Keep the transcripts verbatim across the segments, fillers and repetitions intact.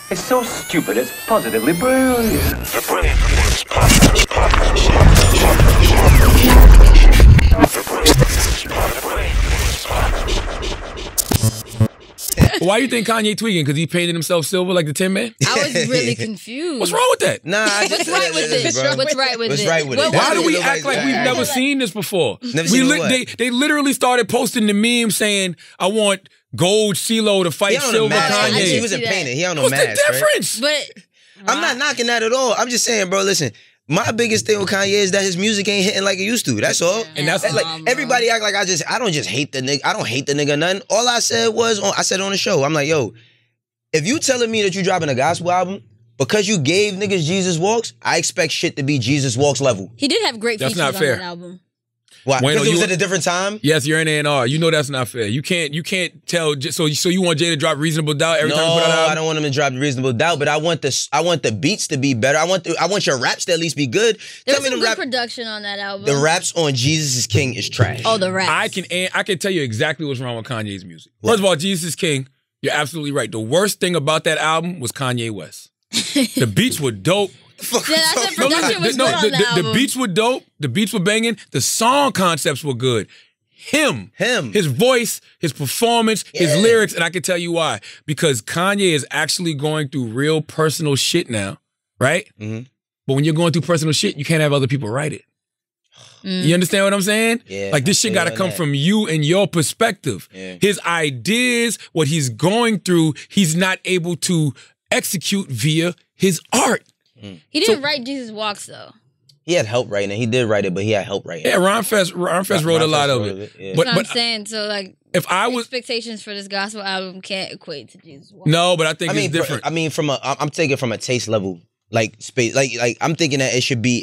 It's so stupid, it's positively brilliant. Why do you think Kanye tweaking? Because he painted himself silver like the Tin Man? I was really confused. What's wrong with that? Nah, I What's right with this? What's right with What's it? right with What it? Why was do we it? act like we've never seen this before? Never we seen li- what? they, they literally started posting the meme saying, I want Gold CeeLo to fight He on a Silver mask. Kanye. He was a see that. painter. He on no What's mask, the difference? right? But I'm not knocking that at all. I'm just saying, bro, listen. My biggest thing with Kanye is that his music ain't hitting like it used to. That's all. And that's like um, everybody act like I just I don't just hate the nigga. I don't hate the nigga nothing. All I said was on, I said on the show. I'm like, yo, if you telling me that you dropping a gospel album because you gave niggas Jesus Walks, I expect shit to be Jesus Walks level. he did have great That's features not on fair. that album. Why? Wayno, Because it was you- at a different time. Yes, you're in A and R. You know that's not fair. You can't you can't tell. So so you want Jay to drop Reasonable Doubt every No, time you put out an album? I don't want him to drop Reasonable Doubt, but I want the I want the beats to be better. I want the, I want your raps to at least be good. There Tell was me some the good rap. production on that album. The raps on Jesus is King is trash. Oh, the raps. I can I can tell you exactly what's wrong with Kanye's music. First of all, Jesus is King. You're absolutely right. The worst thing about that album was Kanye West. The beats were dope. Yeah, that's the production was no, good on the, the, the, album. the beats were dope. The beats were banging. The song concepts were good. Him, Him. his voice, his performance, his Yeah. lyrics, and I can tell you why. Because Kanye is actually going through real personal shit now, right? Mm-hmm. But when you're going through personal shit, you can't have other people write it. Mm. You understand what I'm saying? Yeah, like this I shit feel got to on come that. from you and your perspective. Yeah. His ideas, what he's going through, he's not able to execute via his art. He didn't write Jesus Walks though. He had help writing it. He did write it, but he had help writing it. Yeah, Ron Fest, Ron Fest Ron wrote a Fest lot of wrote it. it, yeah. But, That's what but I'm saying. So like, if I was expectations for this gospel album can't equate to Jesus Walks. no, but I think I mean, it's different. I mean, from a, I'm I'm taking from a taste level, like space, like like I'm thinking that it should be.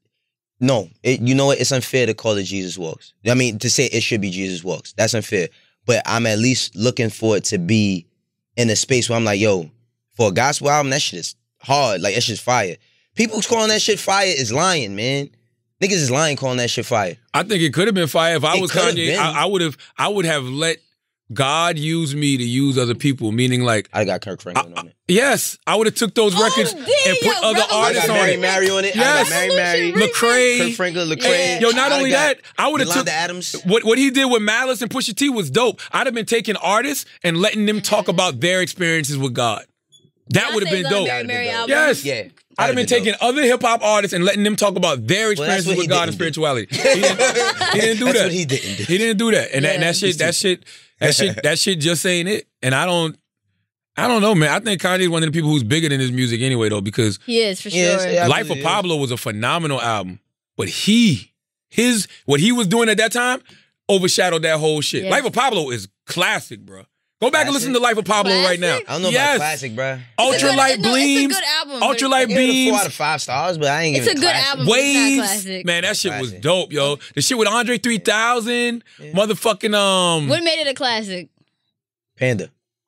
No, it, you know what? It's unfair to call it Jesus Walks. I mean, to say it should be Jesus Walks. That's unfair. But I'm at least looking for it to be in a space where I'm like, yo, for a gospel album, that shit is hard. Like, that shit's fire. People who's calling that shit fire is lying, man. Niggas is lying calling that shit fire. I think it could have been fire. If I It was could have Kanye, been. I, I would have I would have let God use me to use other people, meaning like, I got Kirk Franklin on it. yes, I would have took those Oh, records damn, and put yo, other Revolution I artists got on Mary it. Mary on it. Yes. I got Mary Mary. Lecrae. Kirk Franklin, Lecrae. Yo, not I only got that, I would have took Yolanda Adams. what what he did with Malice and Pusha T was dope. I'd have been taking artists and letting them talk about their experiences with God. That would have been Beyonce's on dope. Mary Mary album. Yes. Yeah. I'd have been taking other hip hop artists and letting them talk about their Well, that's experiences what with he God and didn't do. spirituality. He didn't, he didn't do That's that. what he didn't do. He didn't do that. And, that, and Yeah. that shit, that shit, that shit, that shit just ain't it. And I don't, I don't know, man. I think Kanye's one of the people who's bigger than his music anyway, though, because He is for Yes, sure. yeah. Life of Absolutely is. Pablo was a phenomenal album. But he, his, what he was doing at that time overshadowed that whole shit. Yeah. Life of Pablo is classic, bro. Go back and Classic? listen to Life of Pablo right now. Classic? I don't know Yes. about classic, bro. It's a Ultralight good- no, Beams. It's a good album. but Ultralight I give it a Beams. four out of five stars, but I ain't It's giving a it good classic. album. It's not Waves, classic. man, that shit was Classic. dope, yo. The shit with Andre three thousand, motherfucking um. What made it a classic? Panda.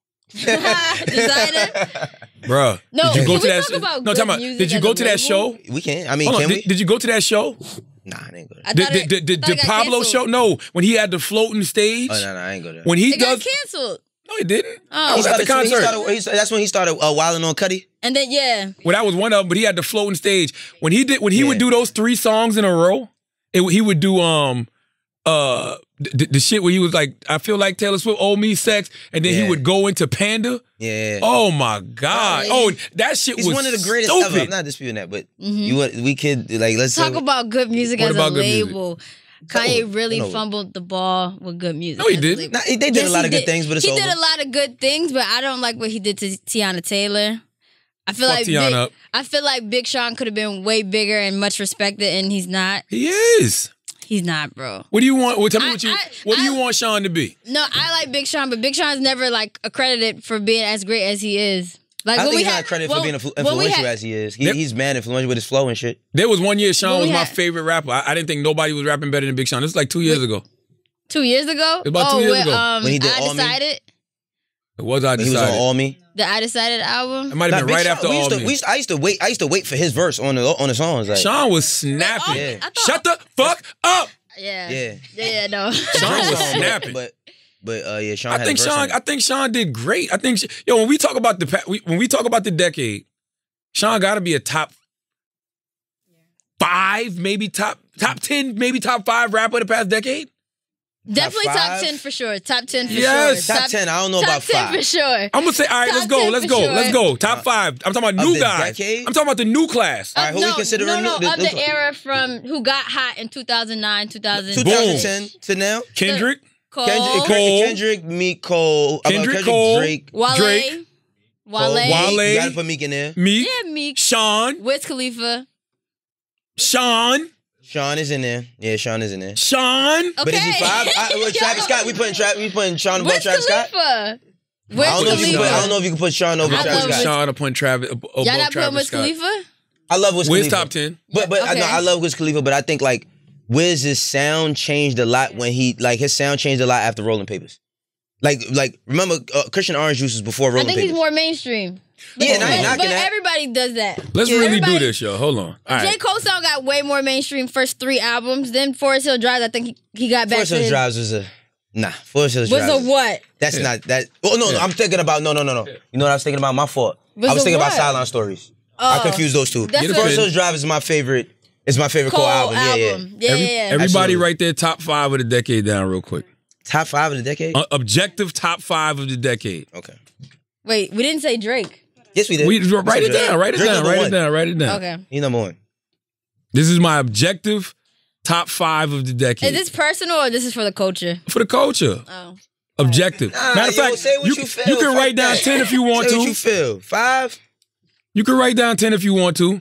Designer? Bruh, No, did you go can to we that? talk about no, good talking about. music Did you as go a to that label? show? We can. I mean, Hold on, can did, we? did you go to that show? Nah, I ain't go there. I Did, thought did, it- did, did, I thought did it got Pablo canceled. show? No, when he had the floating stage. Oh, no, no, I ain't go there. When he It got does, canceled. no, he didn't. Oh. I was He at the started- he concert. started- he started- that's when he started uh, wilding on Cuddy. And then, yeah. Well, that was one of them, but he had the floating stage. When he did, when he Yeah. would do those three songs in a row, it, he would do um uh the, the shit where he was like, I feel like Taylor Swift, owe me sex, and then Yeah. he would go into Panda. Yeah. Oh my god! Oh, that shit He's was one of the greatest stupid. ever. I'm not disputing that, but you would- we could like let's Talk say, about good music What as about a good music? label. Kanye over. really It's over. fumbled the ball with good music. No, he as a didn't. label. Nah, they did Yes, a lot he of good did. things, but it's he over. did a lot of good things, but I don't like what he did to Tiana Taylor. I feel Fuck like Tiana Big, up. I feel like Big Sean could have been way bigger and much respected, and he's not. He is. He's not, bro. What do you want? Well, tell me I- what you. I- what do you I- want Sean to be? No, I like Big Sean, but Big Sean's never like accredited for being as great as he is. Like I when think we he's had, not credit when- for being influ- when we influential had- as he is. He, Yep. He's mad influential with his flow and shit. There was one year Sean Well, was we my had- favorite rapper. I, I didn't think nobody was rapping better than Big Sean. This was like two years ago. Two years ago? It was about two oh, years with, ago. Um, When he did I All Me? Decided. It was I When he was on decided. All Me. The I Decided album. It might Nah, have been Big right Sean- after we used all to, me. we used, I used to wait. I used to wait for his verse on the on the songs. Like, Sean was snapping. Yeah. I thought- Shut the fuck up. Yeah. Yeah. Yeah, yeah, no. Sean was Song, snapping. But But uh, yeah, Sean. I had think a verse Sean. on it. I think Sean did great. I think yo when we talk about the pa- we, when we talk about the decade, Sean got to be a top five, maybe top top ten, maybe top five rapper of the past decade. Definitely top, five? ten for sure. Top ten for Yes. sure. Top ten, I don't know top about ten five. for sure. I'm gonna say, all right, Top let's go, ten let's for go, sure. let's go. Top five. I'm talking about Of new the guys. decade? I'm talking about the new class. All right, who no, we consider no, the no, new- the- of the- the era from who got hot in two thousand nine, two thousand ten. twenty ten to now. Kendrick, Cole, Kendrick, Cole. Kendrick, Meek, Cole, uh, Kendrick, Kendrick, Cole. Drake, Wale, Drake, Wale, Wale. You gotta put Meek in there. Meek, yeah, Meek, Sean, Wiz Khalifa. Sean, Sean is in there. Yeah, Sean is in there. Sean. Okay. But is he five? I, well, Travis Scott. We putting Tra- we putting Sean above Wiz Travis Scott. Khalifa. Wiz I don't know if you can put. I don't Khalifa. know if you can put Sean over I Travis love Scott. Sean upon Travis above Y'all not putting Travis Wiz Scott. Khalifa? I love Wiz Wiz Khalifa. top ten. But but I Okay. know I love Wiz Khalifa, but I think like Wiz's sound changed a lot when he like his sound changed a lot after Rolling Papers. Like like remember uh, Christian Orange Juice was before I Rolling think Papers. he's more mainstream. But, Yeah, and I ain't but, knocking but that. everybody does that. Let's Yeah, really everybody- do this, yo. Hold on. All J. right. Cole sound got way more mainstream first three albums. Then Forest Hill Drive, I think he, he got back Forest to Hills his- Drives was a nah. Forest Hills Was Drives. a what? That's not that. Oh no, no, I'm thinking about no, no, no, no. You know what I was thinking about? My fault. Was I was a thinking about what? Sideline Stories. I Oh. confused those two. That's Get a what- Forest pen. Hills Drive is my favorite. It's my favorite Cole, Cole album. Yeah, yeah. album. Yeah, Every- yeah, yeah. Everybody Absolutely. right there, top five of the decade down real quick. Top five of the decade. Uh, objective top five of the decade. Okay. Wait, we didn't say Drake. Yes, we did. We write it Drake. down. Write it Drake down. number Write one. it down. Write it down. Okay. He's number one. This is my objective top five of the decade. Is this personal or this is for the culture? for the culture? Oh. Objective. Nah, Matter of yo, fact, say what you, you feel. you can Fuck write down that. ten if you want Say to. what you feel. Five You can write down ten if you want to.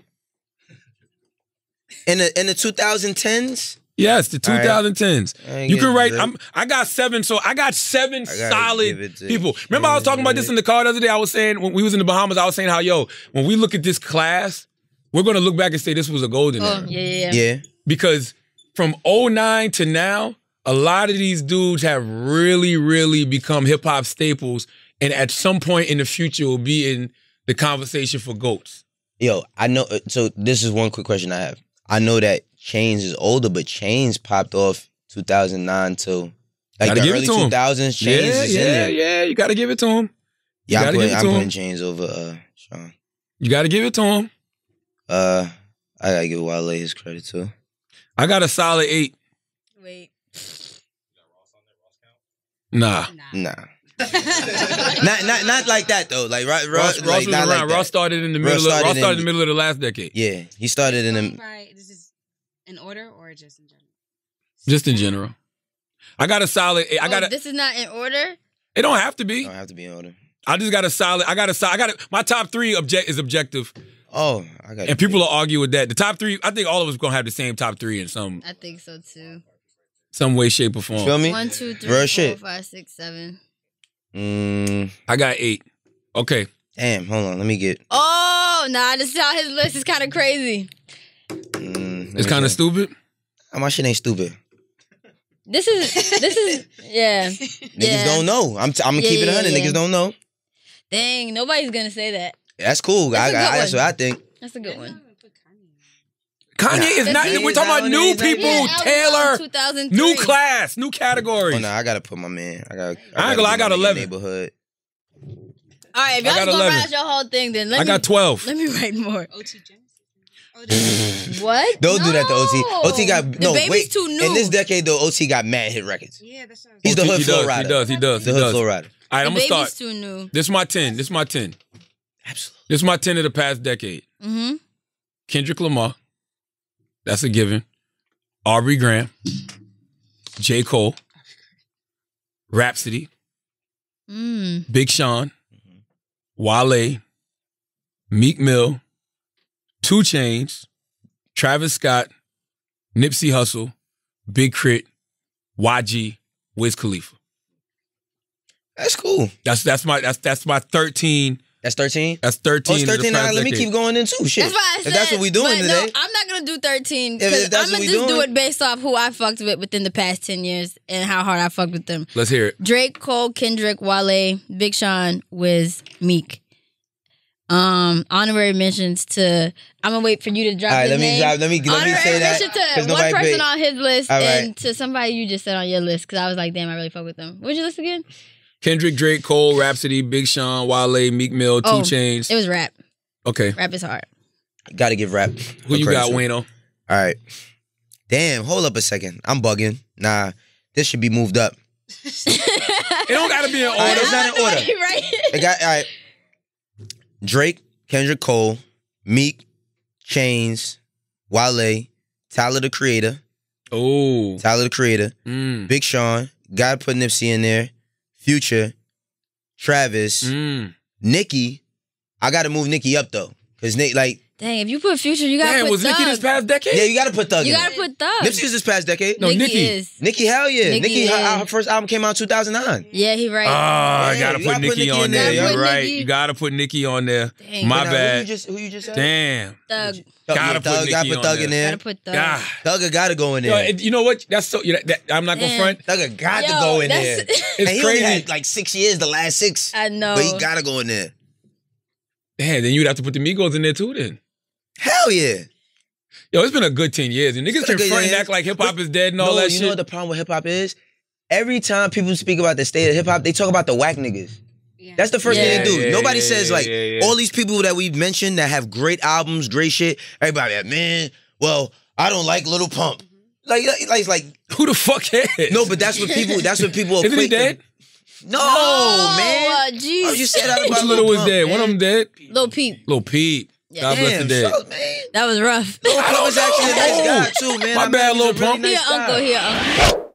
in the in the twenty tens. Yes, the All right. twenty tens. I ain't You can getting write. Drake. I'm, I got seven. So I got seven I gotta give solid it to people. Remember, I was talking about this in the car the other day. I was saying when we was in the Bahamas, I was saying how yo, when we look at this class, we're gonna look back and say this was a golden Oh, era yeah, yeah, yeah. Yeah. because from oh nine to now, a lot of these dudes have really, really become hip hop staples, and at some point in the future will be in the conversation for GOATs. Yo, I know. uh, So this is one quick question I have. I know that Chains is older, but Chains popped off two thousand nine till like Gotta the give it early to 'em. two thousands. Chains yeah, is yeah, in there. yeah. You got to give it to him. You Yeah, I'm gotta putting, give it I'm to putting him. Chains over uh, Sean. You got to give it to him. Uh, I gotta give Wale his credit too. I got a solid eight. Wait. Nah. Nah, not not not like that though. Like Ross, Ross, like, Ross was not around. like that. Ross started in the Ross middle. Of, started Ross started in in- the middle of the last decade. Yeah, he started in the. Right. This is in order or just in general? Just in general. I got a solid eight. I Oh, got a. this is not in order? It don't have to be. Don't have to be in order. I just got a solid. I got a solid. I got a, my top three object is objective, Oh, I got. and people will argue with that. The top three. I think all of us gonna have the same top three in some I think so too. some way, shape, or form. Feel me? One, two, three, Real four, shit. five, six, seven. Mm, I got eight. Okay. damn, hold on. Let me get. Oh, nah, I just saw his list. It's kind of crazy. Mm, let It's me kind of see. stupid. Oh, my shit ain't stupid. This is, this is, yeah. Niggas Yeah. don't know. I'm. T- I'm gonna Yeah, keep it yeah, a hundred. yeah. Niggas don't know. Dang, nobody's going to say that. That's cool. That's I, a good I, that's one. what I think. That's a good one. Kanye is not. This is- We're talking about new people. Yeah, album Taylor. two thousand three. New class. New categories. Oh no, I gotta put my man. I got. I, ain't gonna lie, I got get my nigga eleven. Neighborhood. All right, if I y'all got just gonna eleven. write your whole thing, then let I me, got twelve. let me write more. O T Genesis. Oh, this- What? Don't do that to O T. No. O T got The no. Baby's wait. too new. In this decade, though, O T got mad hit records. yeah, that's what I was He's the He hood flow does. rider. He does. He does. The He hood does. flow rider. All right, The I'm gonna Baby's start. too new. This is my ten. This is my ten. Absolutely. This is my ten of the past decade. Mm-hmm. Kendrick Lamar. That's a given. Aubrey Graham. J. Cole. Rhapsody. Mm. Big Sean. Wale. Meek Mill. Two Chainz. Travis Scott. Nipsey Hussle. Big Crit. Y G. Wiz Khalifa. That's cool. That's that's my that's that's my thirteen. That's thirteen. That's Oh, thirteen. it's of the thirteen. past Now, let me decade. keep going in too. Shit. That's why I If said. that's what we doing but today. No, I'm not gonna do thirteen If- because if that's I'm what gonna we just do doing. it based off who I fucked with within the past ten years and how hard I fucked with them. Let's hear it. Drake, Cole, Kendrick, Wale, Big Sean, Wiz, Meek. Um, honorary mentions to. I'm gonna wait for you to drop All right, his let me name. drop. Let me let me Honorary say that. mention 'cause to one nobody person paid. on his list All right. and to somebody you just said on your list because I was like, damn, I really fuck with them. What'd you list again? Kendrick, Drake, Cole, Rhapsody, Big Sean, Wale, Meek Mill, Two Oh, Chainz. It was rap. Okay. Rap is hard. Got to give rap. Who you got, Wayno? All right. Damn, hold up a second. I'm bugging. Nah, this should be moved up. It don't gotta be in order. All right, it's not in order. Right. It got all right. Drake, Kendrick Cole, Meek, Chainz, Wale, Tyler the Creator, Oh. Tyler the Creator, Mm. Big Sean, gotta put Nipsey in there, Future, Travis, Mm. Nicki. I gotta move Nicki up though, cause Nick like Dang, if you put Future, you gotta Damn, put was Thug. Nicki this past decade? yeah, you gotta put Thug You in gotta there. put Thug. Nipsey was this past decade. No, Nicki. is. Nicki, hell yeah, Nicki Nicki. Her, is. her first album came out in two thousand nine. Yeah, he right. Oh, I Yeah, gotta you put gotta put Nicki Nicki on in there. there, You're yo. right. Nicki. You gotta put Nicki on there. Dang. My Now, bad. Who you just, who you just said? Damn. Thug. Thug, Gotta yeah, put Thug, Nicki gotta put on Thug there. in there. Gotta put Thug. God. Thugger gotta go in Yo, there. it- you know what? That's so. You know, that, I'm not gonna Damn. front. Thugger got to Yo, go in there. that's- And It's he only crazy. had like six years, the last six. I know. But he gotta go in there. Damn, then you'd have to put the Migos in there too. Then. Hell yeah. Yo, it's been a good ten years, and niggas It's been can a good front and years. act like hip hop is dead and all no, that you shit. know what the problem with hip hop is? Every time people speak about the state of hip hop, they talk about the whack niggas. Yeah. That's the first Yeah. thing they do. Yeah, Nobody yeah, says yeah, like yeah, yeah. all these people that we've mentioned that have great albums, great shit. Everybody like, man, well, I don't like Little Pump. Like, like, like, like Who the fuck cares? no, but that's what people. That's what people. Isn't he equate them- dead? No, Oh, man. uh, jeez. Oh, you said that Which about little was Pump, dead? One of man. them dead. Lil Peep. Lil Peep. Yeah. God bless the Damn, dead. so, man. That was rough. Lil Pump was actually a nice know. guy too, man. My I met bad, him. He was Lil a really Pump. nice Here, guy. uncle. Here, uncle.